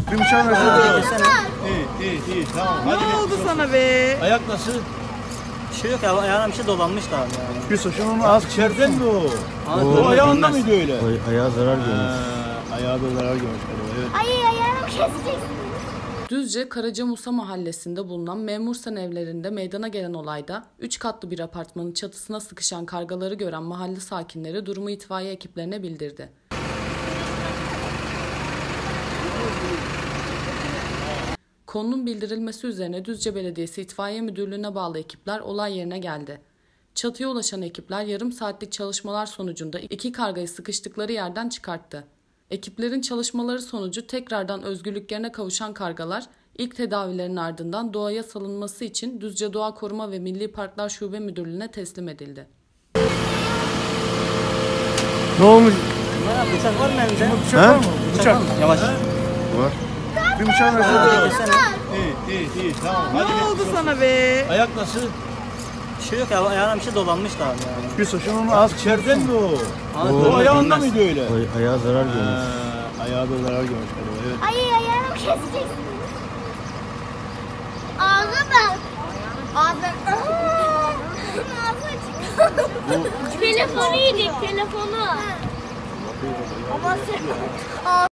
Bir bıçağı versene. İyi tamam. Ne oldu sana be? Ayak nasıl? Bir şey yok ya, ayağına bir şey dolanmış da abi yani. Yusuf şunun ağız İçeriden mi o? Ağzı O ayağında bilmez. mıydı öyle? ayağı zarar görmüş. Ayağı da zarar görmüş. Evet. Ay ayağımı keseceksin. Düzce Karacamusa mahallesinde bulunan Memursen evlerinde meydana gelen olayda 3 katlı bir apartmanın çatısına sıkışan kargaları gören mahalle sakinleri durumu itfaiye ekiplerine bildirdi. Konunun bildirilmesi üzerine Düzce Belediyesi İtfaiye Müdürlüğü'ne bağlı ekipler olay yerine geldi. Çatıya ulaşan ekipler yarım saatlik çalışmalar sonucunda 2 kargayı sıkıştıkları yerden çıkarttı. Ekiplerin çalışmaları sonucu tekrardan özgürlüklerine kavuşan kargalar ilk tedavilerin ardından doğaya salınması için Düzce Doğa Koruma ve Milli Parklar Şube Müdürlüğü'ne teslim edildi. Ne olmuş? Bıçak var mı elinde? Bıçak var mı? Bıçak. Yavaş. Var. Bir bıçağı versene. İyi tamam. Ne oldu sana be? Ayak nasıl? Bir şey yok ya, ayağına bir şey dolanmış da abi yani. Yusuf şunun ağız İçeriden mi o? Ağzı O ayağında bilmez. mıydı öyle? ayağı zarar görmüş. Ayağı da zarar görmüş. Evet. Ay ayağımı keseceksin. Ağzı bak. Ağzı. Ağzı açık. Telefonu yedik telefonu. Ama sen...